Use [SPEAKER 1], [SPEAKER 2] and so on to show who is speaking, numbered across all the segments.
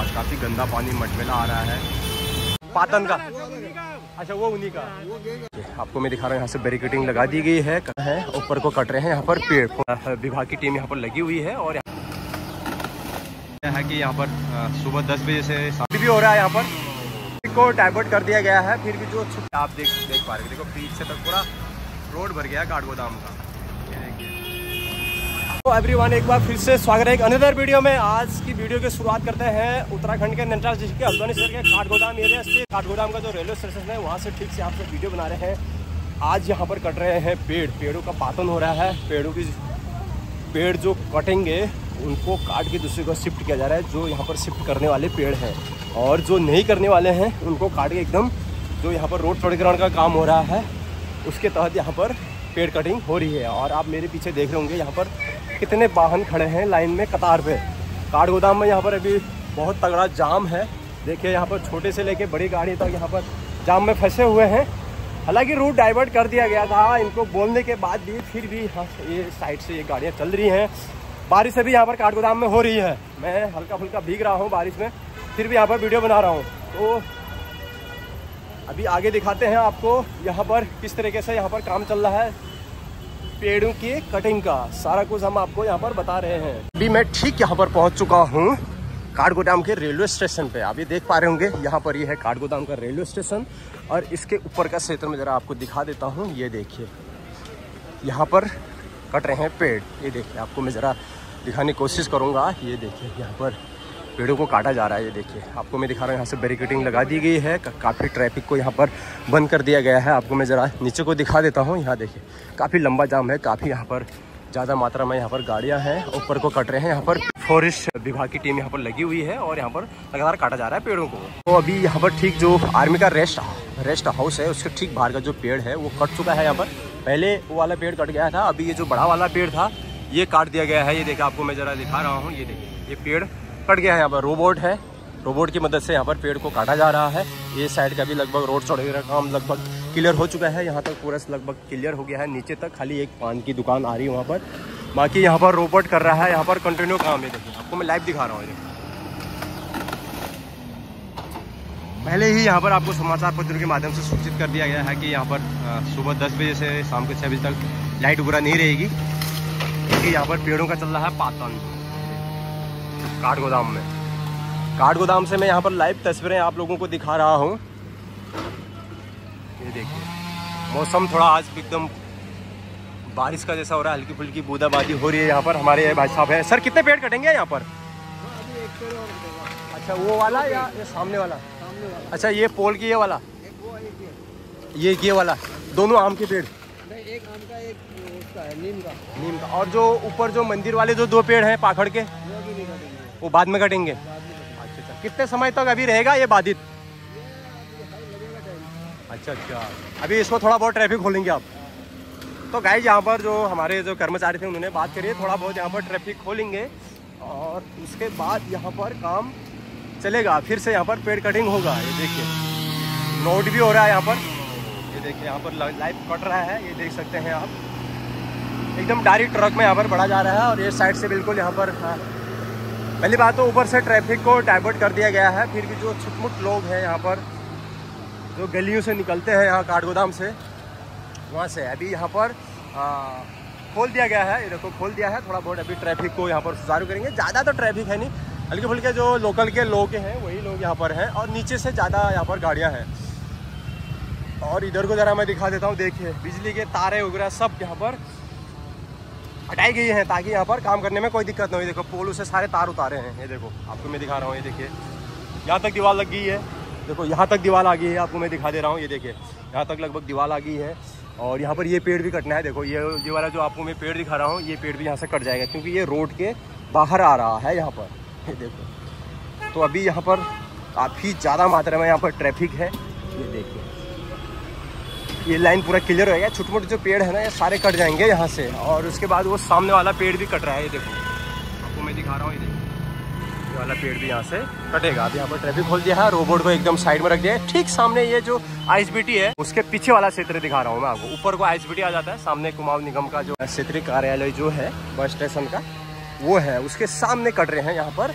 [SPEAKER 1] आज काफी गंदा पानी मटमेला आ रहा है पातन का। अच्छा वो उन्हीं का। आपको मैं दिखा रहा हूँ यहाँ से बैरिकेडिंग लगा दी गई है ऊपर को कट रहे हैं यहाँ पर पेड़। विभाग की टीम यहाँ पर लगी हुई है और है कि यहाँ पर सुबह 10 बजे से शादी भी हो रहा है। यहाँ पर को डाइवर्ट कर दिया गया है, फिर भी जो आप देख पा रहे हैं, देखो बीच से तक पूरा रोड भर गया है काठगोदाम का। तो एवरीवन एक बार फिर से स्वागत है एक अनदर वीडियो में। आज की वीडियो की शुरुआत करते हैं उत्तराखंड के नैनीताल डिस्ट्रिक्ट के हल्द्वानी शहर के काठगोदाम एरिया से। काठगोदाम का जो रेलवे स्टेशन है वहाँ से ठीक से आपसे वीडियो बना रहे हैं। आज यहाँ पर कट रहे हैं पेड़ों का पातन हो रहा है। पेड़ जो कटेंगे उनको काट के दूसरे को शिफ्ट किया जा रहा है। जो यहाँ पर शिफ्ट करने वाले पेड़ हैं और जो नहीं करने वाले हैं उनको काट के एकदम जो यहाँ पर रोड चौड़ीकरण का काम हो रहा है उसके तहत यहाँ पर पेड़ कटिंग हो रही है। और आप मेरे पीछे देख रहे होंगे यहाँ पर कितने वाहन खड़े हैं लाइन में कतार पे। काठगोदाम में यहाँ पर अभी बहुत तगड़ा जाम है। देखिए यहाँ पर छोटे से लेके बड़ी गाड़ी तक यहाँ पर जाम में फंसे हुए हैं। हालांकि रूट डाइवर्ट कर दिया गया था इनको बोलने के बाद भी, फिर भी ये साइड से ये गाड़ियाँ चल रही हैं। बारिश अभी यहाँ पर काठगोदाम में हो रही है। मैं हल्का फुल्का भीग रहा हूँ बारिश में, फिर भी यहाँ पर वीडियो बना रहा हूँ। तो अभी आगे दिखाते हैं आपको यहाँ पर किस तरीके से यहाँ पर काम चल रहा है पेड़ों की कटिंग का। सारा कुछ हम आपको यहाँ पर बता रहे हैं। अभी मैं ठीक यहाँ पर पहुँच चुका हूँ काठगोदाम के रेलवे स्टेशन पे। आप ये देख पा रहे होंगे यहाँ पर ये है काठगोदाम का रेलवे स्टेशन और इसके ऊपर का क्षेत्र में ज़रा आपको दिखा देता हूँ। ये देखिए यहाँ पर कट रहे हैं पेड़। ये देखिए आपको मैं ज़रा दिखाने की कोशिश करूँगा। ये देखिए यहाँ पर पेड़ों को काटा जा रहा है। ये देखिए आपको मैं दिखा रहा हूँ यहाँ से बैरिकेडिंग लगा दी गई है। काफ़ी ट्रैफिक को यहाँ पर बंद कर दिया गया है। आपको मैं ज़रा नीचे को दिखा देता हूँ। यहाँ देखिए काफ़ी लंबा जाम है, काफ़ी यहाँ पर ज़्यादा मात्रा में यहाँ पर गाड़ियाँ हैं ऊपर को कट रहे हैं। यहाँ पर फॉरेस्ट विभाग की टीम यहाँ पर लगी हुई है और यहाँ पर लगातार काटा जा रहा है पेड़ों को। तो अभी यहाँ पर ठीक जो आर्मी का रेस्ट हाउस है उसके ठीक बाहर का जो पेड़ है वो कट चुका है। यहाँ पर पहले वो वाला पेड़ कट गया था, अभी ये जो बड़ा वाला पेड़ था ये काट दिया गया है। ये देखिए आपको मैं ज़रा दिखा रहा हूँ। ये देखिए ये पेड़ कट गया है। यहाँ पर रोबोट है, रोबोट की मदद से यहाँ पर पेड़ को काटा जा रहा है। ये साइड का भी लगभग रोड चौड़ीकरण का काम लगभग क्लियर हो चुका है। यहाँ तक पूरा लगभग क्लियर हो गया है। नीचे तक खाली एक पान की दुकान आ रही है वहाँ पर, बाकी यहाँ पर रोबोट कर रहा है यहाँ पर कंटिन्यू काम। है देखिए आपको मैं लाइव दिखा रहा हूँ। पहले ही यहाँ पर आपको समाचार पत्रों के माध्यम से सूचित कर दिया गया है कि यहाँ पर सुबह 10 बजे से शाम के 6 बजे तक लाइट वगैरह नहीं रहेगी, क्योंकि यहाँ पर पेड़ों का चल रहा है पातन काठगोदाम में। काठगोदाम से मैं यहाँ पर लाइव तस्वीरें आप लोगों को दिखा रहा हूँ। ये देखिए मौसम थोड़ा आज एकदम बारिश का जैसा हो रहा है, हल्की फुल्की बूंदाबांदी हो रही है। यहाँ पर हमारे भाई साहब है। सर कितने पेड़ कटेंगे यहाँ पर? अच्छा वो वाला या ये सामने वाला? अच्छा ये पोल की ये वाला, ये वाला दोनों आम के पेड़?
[SPEAKER 2] एक आम का एक उसका है नीम का।
[SPEAKER 1] और जो ऊपर जो मंदिर वाले जो 2 पेड़ हैं पाखड़ के वो बाद में कटेंगे? अच्छा कितने समय तक अभी रहेगा ये बाधित? अच्छा अभी इसको थोड़ा बहुत ट्रैफिक खोलेंगे आप? तो गाइस यहाँ पर जो हमारे जो कर्मचारी थे उन्होंने बात करी है, थोड़ा बहुत यहाँ पर ट्रैफिक खोलेंगे और उसके बाद यहाँ पर काम चलेगा। फिर से यहाँ पर पेड़ कटिंग होगा। ये देखिए नोट भी हो रहा है यहाँ पर। ये देखिए यहाँ पर लाइव कट रहा है, ये देख सकते हैं आप। एकदम डायरेक्ट ट्रक में यहाँ पर बढ़ा जा रहा है और ये साइड से बिल्कुल यहाँ पर पहली बात तो ऊपर से ट्रैफिक को डाइवर्ट कर दिया गया है। फिर भी जो छुटमुट लोग हैं यहाँ पर जो गलियों से निकलते हैं यहाँ काठगोदाम से, वहाँ से अभी यहाँ पर खोल दिया गया है। ये देखो खोल दिया है। थोड़ा बहुत अभी ट्रैफिक को यहाँ पर सुचारू करेंगे। ज़्यादा तो ट्रैफिक है नहीं, हल्के फुल्के जो लोकल के लोग हैं वही लोग यहाँ पर हैं और नीचे से ज़्यादा यहाँ पर गाड़ियाँ हैं। और इधर को ज़रा मैं दिखा देता हूँ। देखिए बिजली के तारे वगैरह सब यहाँ पर हटाई गई हैं ताकि यहाँ पर काम करने में कोई दिक्कत ना हो। देखो पोलों से सारे तार उतारे हैं। ये देखो आपको मैं दिखा रहा हूँ। ये देखिए यहाँ तक दीवार लग गई है। देखो यहाँ तक दीवार आ गई है, आपको मैं दिखा दे रहा हूँ। ये देखिए यहाँ तक लगभग दीवार आ गई है और यहाँ पर ये पेड़ भी कटना है। देखो ये वाला जो आपको मैं पेड़ दिखा रहा हूँ ये पेड़ भी यहाँ से कट जाएगा क्योंकि ये रोड के बाहर आ रहा है यहाँ पर। ये देखो तो अभी यहाँ पर काफ़ी ज़्यादा मात्रा में यहाँ पर ट्रैफिक है। ये देखिए ये लाइन पूरा क्लियर हो गया। छोटे मोटे जो पेड़ है ना ये सारे कट जाएंगे यहाँ से और उसके बाद वो सामने वाला पेड़ भी कट रहा है। ये देखो आपको मैं दिखा रहा हूँ। ये देखो ये वाला पेड़ भी यहाँ से कटेगा। अब यहाँ पर ट्रैफक खोल दिया है, रोबोट को एकदम साइड में रख दिया है। ठीक सामने ये जो आईएसबीटी है उसके पीछे वाला क्षेत्र दिखा रहा हूँ मैं आपको। ऊपर को आईएसबीटी आ जाता है, सामने कुमाऊं निगम का जो क्षेत्रीय कार्यालय जो है बस स्टेशन का वो है, उसके सामने कट रहे हैं यहाँ पर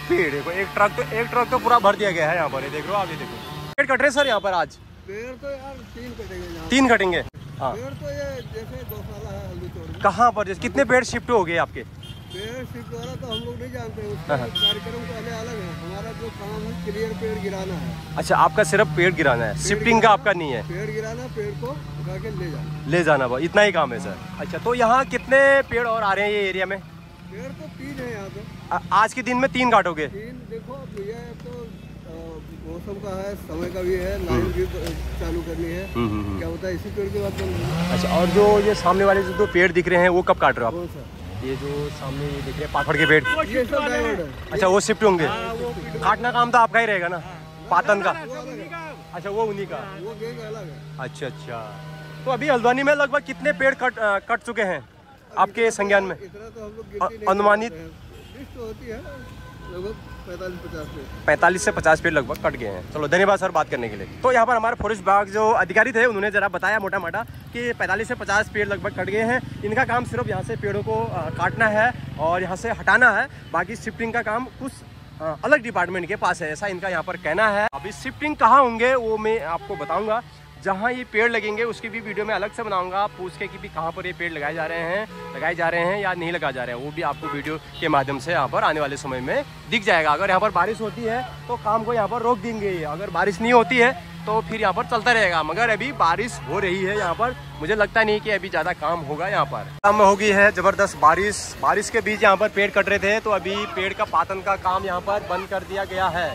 [SPEAKER 1] पेड़ देखो, एक ट्रक तो पूरा भर दिया गया है यहाँ पर, ये देख लो आप, ये देखो पेड़ कट रहे सर यहाँ पर आज।
[SPEAKER 2] पेड़ तो यार 3 कटेंगे।
[SPEAKER 1] 3 कटेंगे? हाँ।
[SPEAKER 2] पेड़ तो ये जैसे गौशाला है हल्दी तोड़ में।
[SPEAKER 1] कहाँ पर जैसे कितने पेड़ शिफ्ट हो गए आपके?
[SPEAKER 2] पेड़ शिफ्ट हो रहा तो हम लोग नहीं जानते, उसका कार्यक्रम तो अलग है। हमारा जो काम है क्लियर पेड़ गिराना है।
[SPEAKER 1] अच्छा, आपका सिर्फ पेड़ गिराना है, शिफ्टिंग का आपका नहीं है?
[SPEAKER 2] पेड़ गिराना, पेड़ को उठा के ले जाना
[SPEAKER 1] बस इतना ही काम है सर। अच्छा, तो यहाँ कितने पेड़ और आ रहे हैं ये एरिया में?
[SPEAKER 2] पेड़ तो 3 है यहाँ पे।
[SPEAKER 1] आज के दिन में 3 काटोगे?
[SPEAKER 2] 3 देखो, ये तो मौसम का है, समय का भी है, लाइन भी चालू करनी है। क्या होता है इसी पेड़ के बाद बंद होगा। अच्छा, और जो ये सामने वाले जो 2 पेड़ दिख रहे हैं वो कब काट रहे हो आप? ये जो सामने ये दिख रहे हैं पाथड़ के पेड़, ये सब डाइवर्ट है।
[SPEAKER 1] अच्छा, वो शिफ्ट होंगे? काटना काम तो आपका ही रहेगा ना, पातन का? अच्छा, वो उन्हीं का,
[SPEAKER 2] वो गैंग अलग है।
[SPEAKER 1] अच्छा। तो अभी हल्द्वानी में लगभग कितने पेड़ कट चुके हैं आपके संज्ञान में?
[SPEAKER 2] इतना तो हम लोग गिनती नहीं
[SPEAKER 1] अनुमानित
[SPEAKER 2] लिस्ट होती है, लगभग 45-50 पेड़।
[SPEAKER 1] 45 से 50 पेड़ लगभग कट गए हैं। चलो, धन्यवाद सर बात करने के लिए। तो यहाँ पर हमारे फॉरेस्ट विभाग जो अधिकारी थे उन्होंने जरा बताया मोटा मोटा कि 45 से 50 पेड़ लगभग कट गए हैं। इनका काम सिर्फ यहाँ से पेड़ों को काटना है और यहाँ से हटाना है, बाकी शिफ्टिंग का काम कुछ अलग डिपार्टमेंट के पास है, ऐसा इनका यहाँ पर कहना है। अभी शिफ्टिंग कहाँ होंगे वो मैं आपको बताऊँगा। जहाँ ये पेड़ लगेंगे उसकी भी वीडियो में अलग से बनाऊंगा, पूछ के कि भी कहाँ पर ये पेड़ लगाए जा रहे हैं या नहीं लगाए जा रहे हैं, वो भी आपको वीडियो के माध्यम से यहाँ पर आने वाले समय में दिख जाएगा। अगर यहाँ पर बारिश होती है तो काम को यहाँ पर रोक देंगे, अगर बारिश नहीं होती है तो फिर यहाँ पर चलता रहेगा। मगर अभी बारिश हो रही है यहाँ पर, मुझे लगता नहीं कि अभी ज़्यादा काम होगा यहाँ पर। काम हो गई है ज़बरदस्त बारिश के बीच यहाँ पर पेड़ कट रहे थे, तो अभी पेड़ का पातन का काम यहाँ पर बंद कर दिया गया है।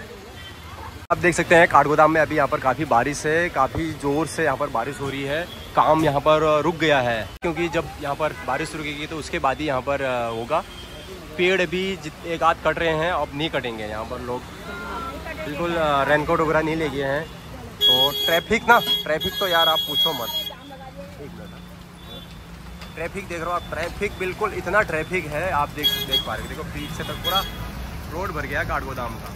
[SPEAKER 1] आप देख सकते हैं काठगोदाम में अभी यहाँ पर काफ़ी बारिश है, काफ़ी ज़ोर से यहाँ पर बारिश हो रही है। काम यहाँ पर रुक गया है क्योंकि जब यहाँ पर बारिश रुकेगी तो उसके बाद ही यहाँ पर होगा। पेड़ अभी एक आध कट रहे हैं, अब नहीं कटेंगे। यहाँ पर लोग बिल्कुल रेनकोट वगैरह नहीं ले गए हैं। तो ट्रैफिक तो यार आप पूछो मत। एक मिनट, ट्रैफिक देख रहे हो आप, ट्रैफिक बिल्कुल इतना ट्रैफिक है, आप देख पा रहे हो। देखो बीच से तक पूरा रोड भर गया काठगोदाम का।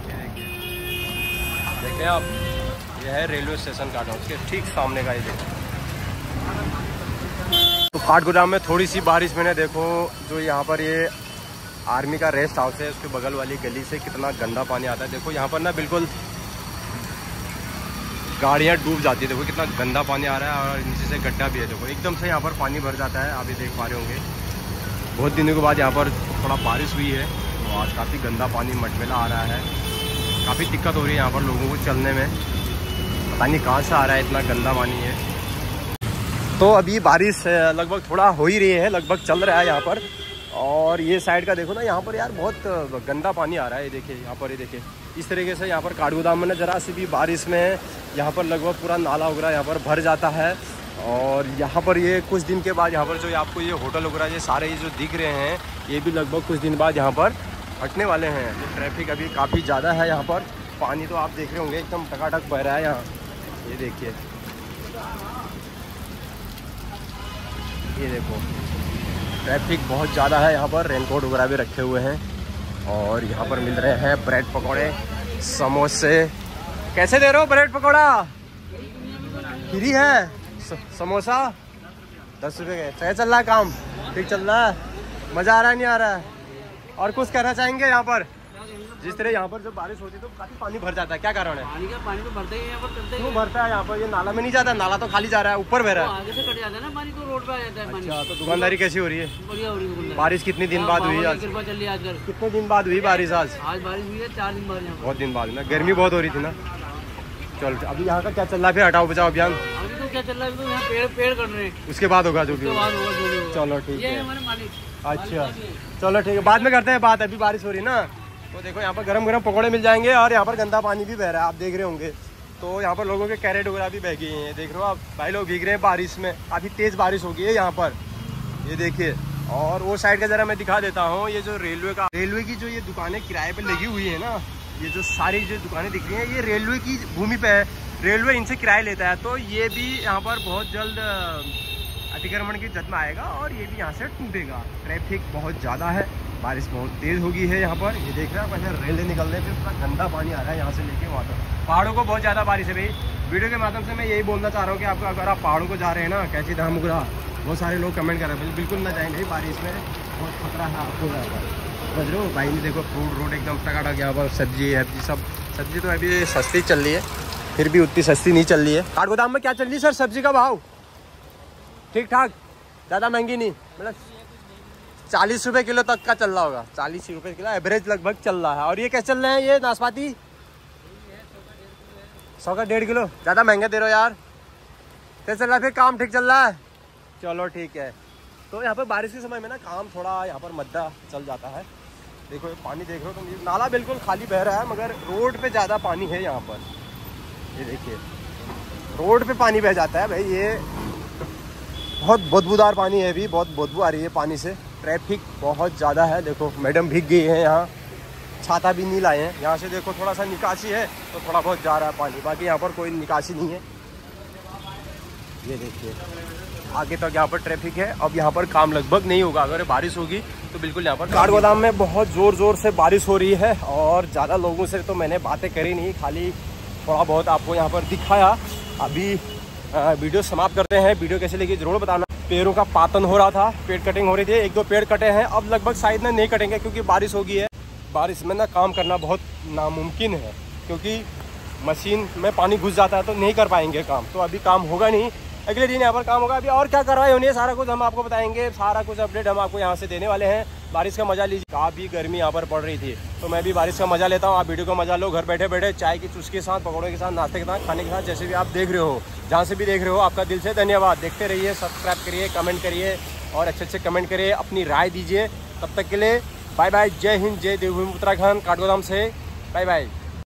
[SPEAKER 1] देखिए आप, यह है रेलवे स्टेशन काठगोदाम, उसके ठीक सामने का ये देखो। तो काठगोदाम में थोड़ी सी बारिश में देखो, जो यहाँ पर ये आर्मी का रेस्ट हाउस है उसके बगल वाली गली से कितना गंदा पानी आता है। देखो यहाँ पर ना बिल्कुल गाड़ियाँ डूब जाती है। देखो कितना गंदा पानी आ रहा है और नीचे से गड्ढा भी है। देखो एकदम से यहाँ पर पानी भर जाता है, आप ये देख पा रहे होंगे। बहुत दिनों के बाद यहाँ पर थोड़ा बारिश हुई है तो आज काफ़ी गंदा पानी मटमेला आ रहा है। काफ़ी दिक्कत हो रही है यहाँ पर लोगों को चलने में, पता नहीं कहाँ से आ रहा है, इतना गंदा पानी है। तो अभी बारिश लगभग थोड़ा हो ही रही है, लगभग चल रहा है यहाँ पर। और ये साइड का देखो ना, यहाँ पर यार बहुत गंदा पानी आ रहा है। ये देखिए यहाँ पर, ये देखिए इस तरीके से यहाँ पर काठगोदाम में ना जरा सी भी बारिश में यहाँ पर लगभग पूरा नाला वगैरह यहाँ पर भर जाता है। और यहाँ पर ये कुछ दिन के बाद यहाँ पर जो आपको ये होटल वगैरह ये सारे ये जो दिख रहे हैं, ये भी लगभग कुछ दिन बाद यहाँ पर हटने वाले हैं। तो ट्रैफिक अभी काफ़ी ज़्यादा है यहाँ पर। पानी तो आप देख रहे होंगे एकदम टकाटक बह रहा है यहाँ, ये देखिए, ये देखो ट्रैफिक बहुत ज़्यादा है यहाँ पर। रेनकोट वगैरह भी रखे हुए हैं और यहाँ पर मिल रहे हैं ब्रेड पकौड़े, समोसे। कैसे दे रहे हो ब्रेड पकौड़ा? फ्री है। समोसा 10 रुपये के। कैसे चल रहा है काम? ठीक चल रहा है? मज़ा आ रहा है नहीं आ रहा है? और कुछ कहना चाहेंगे यहाँ पर? जिस तरह यहाँ पर जब बारिश होती है तो काफी पानी भर जाता है, क्या कारण है?
[SPEAKER 2] पानी तो भरता ही है यहाँ पर, चलते
[SPEAKER 1] क्यों भरता है यहाँ पर? ये नाला में नहीं जाता, नाला तो खाली जा रहा है, ऊपर बह रहा है।
[SPEAKER 2] आगे से कट जाता है ना पानी, तो रोड पे आ जाता है पानी।
[SPEAKER 1] अच्छा, तो दुकानदारी कैसी हो रही है?
[SPEAKER 2] बढ़िया हो रही है।
[SPEAKER 1] बारिश कितने दिन बाद हुई आज?
[SPEAKER 2] कृपा चल रही है आजकल।
[SPEAKER 1] कितने दिन बाद हुई बारिश? आज
[SPEAKER 2] बारिश हुई है 4 दिन बाद।
[SPEAKER 1] बहुत दिन बाद ना, गर्मी बहुत हो रही थी ना। चल अभी यहाँ का क्या चल रहा है फिर? हटाओ बचाओ अभियान
[SPEAKER 2] अभी तो क्या चल रहा है, तो यहाँ पेड़ कर रहे हैं,
[SPEAKER 1] उसके बाद होगा जो भी होगा। चलो ठीक है,
[SPEAKER 2] हमारे मालिक।
[SPEAKER 1] अच्छा चलो ठीक है, बाद में करते हैं बात, अभी बारिश हो रही है ना। तो देखो यहाँ पर गरम गरम पकौड़े मिल जाएंगे और यहाँ पर गंदा पानी भी बह रहा है, आप देख रहे होंगे। तो यहाँ पर लोगों के कैरेट वगैरह भी बह गए हैं, देख रहे हो आप। भाई लोग भीग रहे हैं बारिश में, काफ़ी तेज़ बारिश हो गई है यहाँ पर, ये देखिए। और वो साइड का ज़रा मैं दिखा देता हूँ, ये जो रेलवे की जो ये दुकानें किराए पर लगी हुई है ना, ये जो सारी जो दुकानें दिख रही हैं ये रेलवे की भूमि पे है, रेलवे इनसे किराया लेता है। तो ये भी यहाँ पर बहुत जल्द अतिक्रमण की जद में आएगा और ये भी यहाँ से टूटेगा। ट्रैफिक बहुत ज़्यादा है, बारिश बहुत तेज़ हो गई है यहाँ पर। ये देख रहे हैं आप, रेलें निकलने पे पूरा गंदा पानी आ रहा है यहाँ से लेके वहाँ तक। पहाड़ों को बहुत ज़्यादा बारिश है भाई। वीडियो के माध्यम से मैं यही बोलना चाह रहा हूँ कि आपको, अगर आप पहाड़ों को जा रहे हैं ना, कैची धाम उगरा, बहुत सारे लोग कमेंट कर रहे हैं बिल्कुल ना जाएंगे बारिश में, बहुत खतरा है आपको। समझ रहे हो भाई ने देखो फ्रूट रोड एकदम टकाटक, यहाँ पर सब्जी सब। सब्जी तो अभी सस्ती चल रही है, फिर भी उतनी सस्ती नहीं चल रही है। काठगोदाम में क्या चल रही है सर सब्जी का भाव? ठीक ठाक, ज़्यादा महंगी नहीं, मतलब 40 रुपये किलो तक का चल रहा होगा। 40 रुपये किलो एवरेज लगभग चल रहा है। और ये कैसे चल रहे हैं ये नाशपाती? 100 का 1.5 किलो। ज़्यादा महंगे दे रहे हो यार। कैसे चल रहा है फिर? काम ठीक चल रहा है? चलो ठीक है। तो यहाँ पर बारिश के समय में ना काम थोड़ा यहाँ पर मद्दा चल जाता है। देखो ये पानी देख रहे हो तुम, ये नाला बिल्कुल खाली बह रहा है, मगर रोड पे ज़्यादा पानी है यहाँ पर। ये देखिए रोड पे पानी बह जाता है भाई। ये बहुत बदबूदार पानी है, अभी बहुत बदबू आ रही है पानी से। ट्रैफिक बहुत ज़्यादा है। देखो मैडम भीग गई है यहाँ, छाता भी नहीं लाए हैं। यहाँ से देखो थोड़ा सा निकासी है तो थोड़ा बहुत जा रहा है पानी, बाकी यहाँ पर कोई निकासी नहीं है। ये देखिए आगे तक यहाँ पर ट्रैफिक है। अब यहाँ पर काम लगभग नहीं होगा, अगर बारिश होगी तो बिल्कुल यहाँ पर। काठगोदाम में बहुत ज़ोर से बारिश हो रही है और ज़्यादा लोगों से तो मैंने बातें करी नहीं, खाली थोड़ा बहुत आपको यहाँ पर दिखाया। अभी वीडियो समाप्त करते हैं। वीडियो कैसे लगी ज़रूर बताना। पेड़ों का पातन हो रहा था, पेड़ कटिंग हो रही थी, 1-2 पेड़ कटे हैं। अब लगभग शायद ना नहीं कटेंगे क्योंकि बारिश हो गई है। बारिश में ना काम करना बहुत नामुमकिन है, क्योंकि मशीन में पानी घुस जाता है तो नहीं कर पाएंगे काम। तो अभी काम होगा नहीं, अगले दिन यहाँ पर काम होगा। अभी और क्या कार्रवाई होनी है सारा कुछ हम आपको बताएंगे, सारा कुछ अपडेट हम आपको यहाँ से देने वाले हैं। बारिश का मजा लीजिए। काफ़ी गर्मी यहाँ पर पड़ रही थी तो मैं भी बारिश का मजा लेता हूँ। आप वीडियो का मजा लो घर बैठे बैठे, चाय की चुस्की के साथ, पकौड़े के साथ, नाश्ते के साथ, खाने के साथ, जैसे भी आप देख रहे हो, जहाँ से भी देख रहे हो, आपका दिल से धन्यवाद। देखते रहिए, सब्सक्राइब करिए, कमेंट करिए और अच्छे कमेंट करिए, अपनी राय दीजिए। तब तक के लिए बाय बाय। जय हिंद, जय देवभूमि उत्तराखंड, काठगोदाम से बाय बाय।